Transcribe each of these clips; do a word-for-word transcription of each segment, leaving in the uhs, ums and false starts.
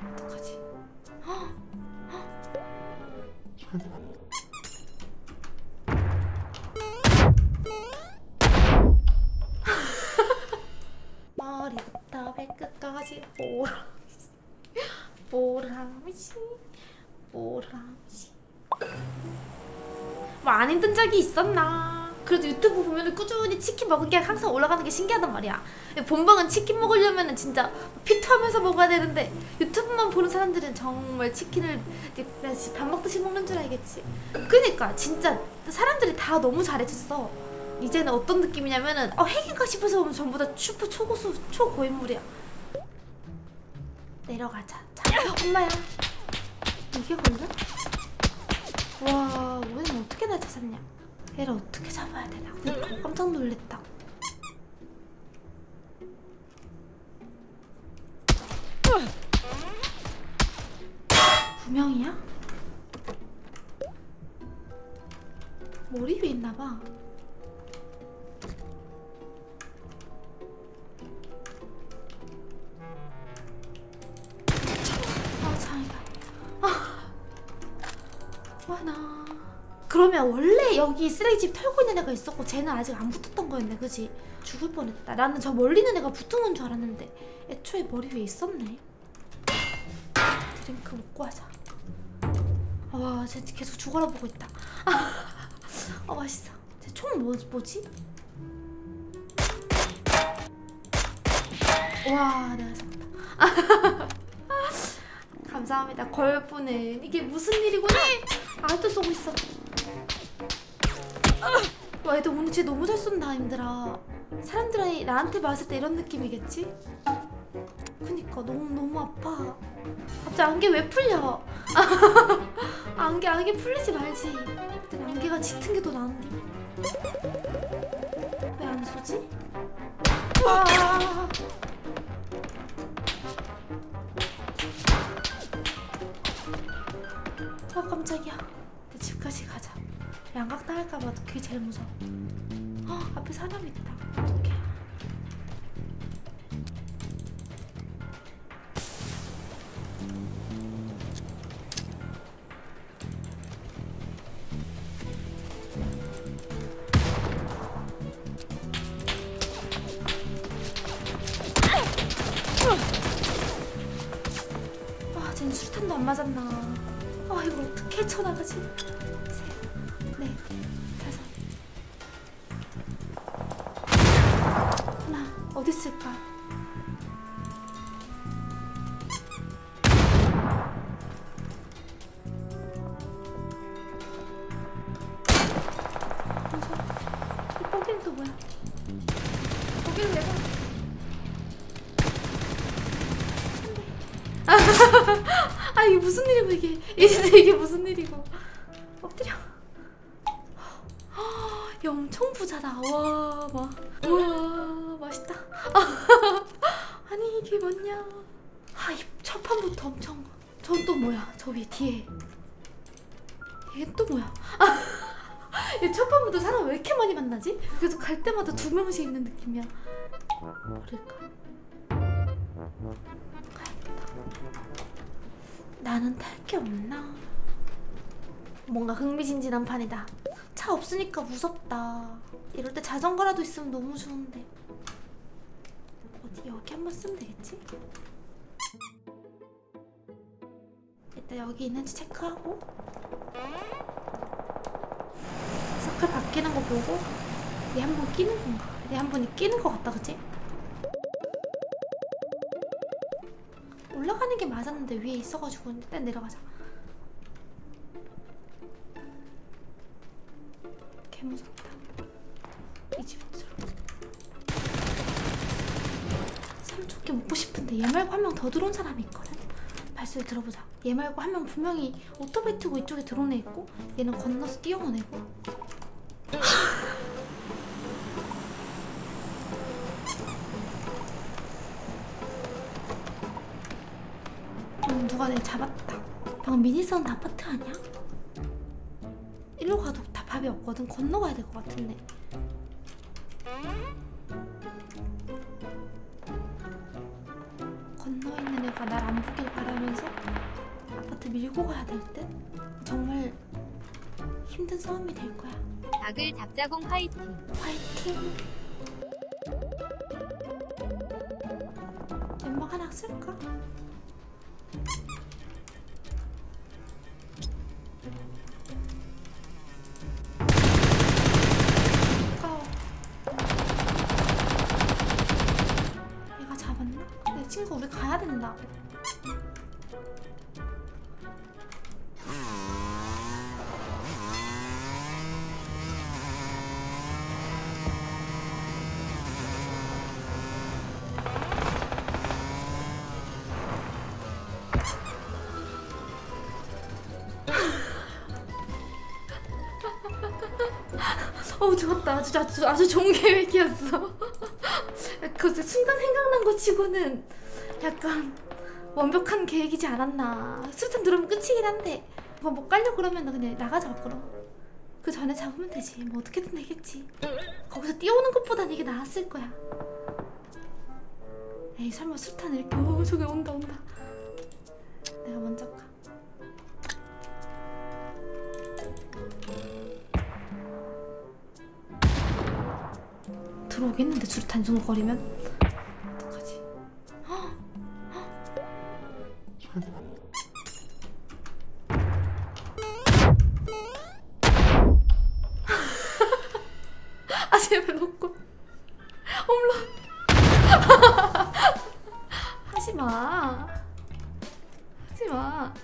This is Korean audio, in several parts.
어떡하지? 머리부터 발끝까지 보라미씨 보라미씨 보라미씨. 뭐 안 힘든 적이 있었나? 그래도 유튜브 보면 꾸준히 치킨 먹은 게 항상 올라가는 게 신기하단 말이야. 본방은 치킨 먹으려면 진짜 피투하면서 먹어야 되는데 유튜브만 보는 사람들은 정말 치킨을 밥 먹듯이 먹는 줄 알겠지. 그니까 진짜 사람들이 다 너무 잘해줬어. 이제는 어떤 느낌이냐면은 어 핵인가 싶어서 보면 전부 다 슈퍼 초고수 초고인물이야. 내려가자. 자, 엄마야. 이게 걸려? 와, 얘는 어떻게 날 찾았냐? 얘를 어떻게 잡아야 되나? 그러니까 깜짝 놀랬다. 분명이야? 머리 위에 있나봐. 나 그러면 원래 여기 쓰레기집 털고 있는 애가 있었고 쟤는 아직 안 붙었던 거였네. 그지? 죽을 뻔했다. 나는 저 멀리 있는 애가 붙은 건 줄 알았는데 애초에 머리 위에 있었네. 드링크 먹고 하자. 와, 쟤 계속 죽어라 보고 있다. 아, 맛있어. 쟤 총 뭐, 뭐지? 와, 내가 잡았다. 감사합니다. 걸프는 이게 무슨 일이구나. 아직도 쏘고 있어. 와, 애들 오늘 진짜 너무 잘 쏜다. 힘들아. 사람들이 나한테 봤을 때 이런 느낌이겠지? 그니까 너무 너무 아파. 갑자기 안개 왜 풀려? 안개 안개 풀리지 말지. 안개가 짙은 게 더 나은데 왜 안 쏘지? 아. 어, 깜짝이야. 내 집까지 가자. 양각 당할까봐 그게 제일 무서워. 어, 앞에 사람 있다. 어떡해. 아, 쟤는 수류탄도 안 맞았나. 아, 이걸 어떻게 쳐나가지? 셋, 넷, 다섯. 하나, 어디 있을까? 이 뽀기는 또 뭐야? 뽀기는 내가 아, 이게 무슨 일이고 이게 이게, 이게 무슨 일이고. 엎드려. 얘 엄청 부자다. 와, 막 우와, 맛있다. 아니 이게 뭐냐. 아, 이 첫 판부터 엄청. 전 또 뭐야? 저 위에 뒤에 얘 또 뭐야? 얘 첫 판부터 사람 왜 이렇게 많이 만나지? 그래서 갈 때마다 두 명씩 있는 느낌이야. 모를까? 나는 탈 게 없나? 뭔가 흥미진진한 판이다. 차 없으니까 무섭다. 이럴 때 자전거라도 있으면 너무 좋은데. 어디 여기 한번 쓰면 되겠지? 일단 여기 있는지 체크하고 서클 바뀌는 거 보고 얘 한 번 끼는 건가? 얘 한 번이 끼는 거 같다, 그치? 올라가는 게 맞았는데 위에 있어가지고 일단 내려가자. 개 무섭다. 이 집에 들어. 삼촌게 먹고 싶은데 얘 말고 한 명 더 들어온 사람이 있거든. 발소리 들어보자. 얘 말고 한 명 분명히 오토바이 타고 이쪽에 들어온 애 있고 얘는 건너서 뛰어온 애고. 음, 누가 내 잡았다. 방금 미니사운드 아파트 아니야? 일로 가도 다 밥이 없거든. 건너가야 될 것 같은데. 건너 있는 애 누군가가 날 안 보길 바라면서 아파트 밀고 가야 될 듯? 정말 힘든 싸움이 될 거야. 악을 잡자공 화이팅. 화이팅. 연막 하나 쓸까? 아까워. 얘가 잡았나? 내 친구 우리 가야 된다. 어우 좋았다. 아주 아주 아주 좋은 계획이었어. 그 순간 생각난 거 치고는 약간 완벽한 계획이지 않았나. 수류탄 들어오면 끝이긴 한데 뭐 못 가려고 그러면 나 그냥 나가자 밖으로. 그 전에 잡으면 되지. 뭐 어떻게든 되겠지. 거기서 뛰어오는 것보단 이게 나았을 거야. 에이 설마 수류탄 이렇게. 오 저기 온다 온다. 내가 먼저 가. 들어오겠는데 수류탄 중거리면 어떡하지? 헉! 아 제발 놓고 홈런. 하지마 하지마.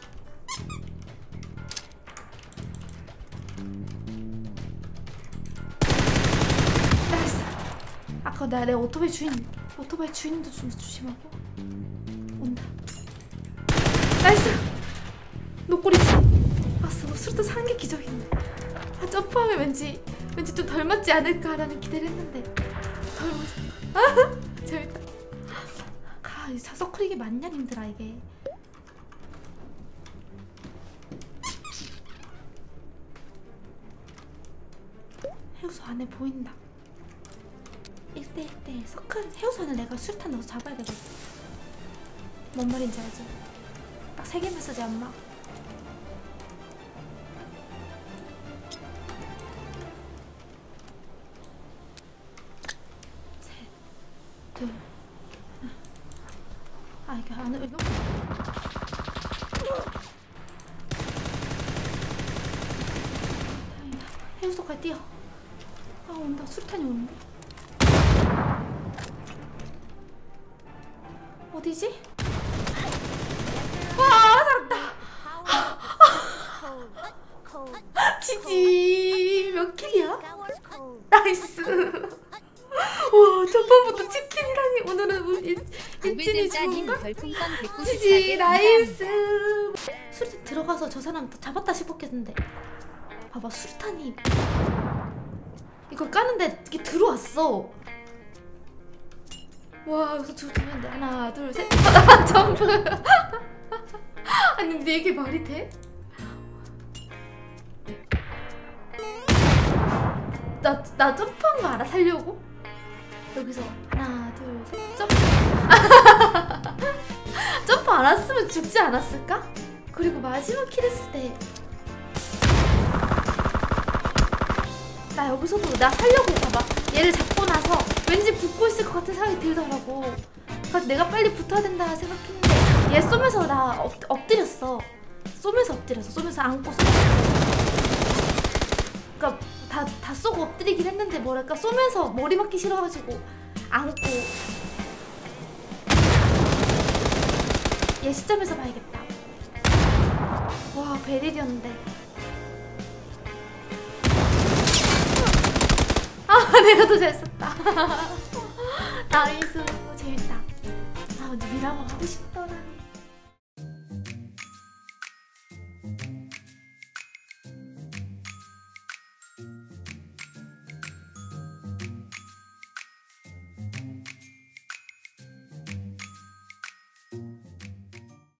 아까 나 내 오토바이 주인 오토바이 주인도 좀 조심하고. 온다. 나이스. 노꼬리. 아싸 수류탄 사는 게 기적인데. 아 점프하면 왠지 왠지 좀 덜 맞지 않을까라는 기대를 했는데 덜 맞아. 아 재밌다. 가 이 서클 이게 맞냐 님들아 이게. 해우소 안에 보인다. 일 대 일 대 서클 해우소는 내가 수류탄 넣어서 잡아야 되거든. 뭔 말인지 알지? 딱 세 개만 쓰지 엄마. 셋, 둘, 하나. 아 이게 안 이거. 다행이다. 해우소까지 뛰어. 아 온다. 수류탄이 오는데. 어디지? 와 살았다. 지지 몇 킬이야? 나이스. 와 첫번부터 치킨이라니. 오늘은 일진이 좋은가? 지지 나이스. 수류탄 들어가서 저 사람 잡았다 싶었겠는데 봐봐 수류탄이 이걸 까는데 이게 들어왔어. 와 여기서 죽으면 돼. 하나 둘 셋. 점프. 아니 근데 이게 말이 돼? 나, 나 점프한 거 알아? 살려고? 여기서 하나 둘 셋 점프. 점프 안 했으면 죽지 않았을까? 그리고 마지막 킬 했을 때 나 여기서도 나 살려고 봐봐. 얘를 잡고 나서 왠지 붙고 있을 것 같은 생각이 들더라고. 그래서 내가 빨리 붙어야 된다 생각했는데 얘 쏘면서 나 엎, 엎드렸어. 쏘면서 엎드렸어. 쏘면서 안고 쏘. 그니까 다, 다 쏘고 엎드리긴 했는데 뭐랄까 쏘면서 머리 맞기 싫어가지고 안고. 얘 시점에서 봐야겠다. 와 베릴이었는데. 아 내가 더 잘 썼다. 나이스 재밌다. 아 근데 미라마 하고 싶다.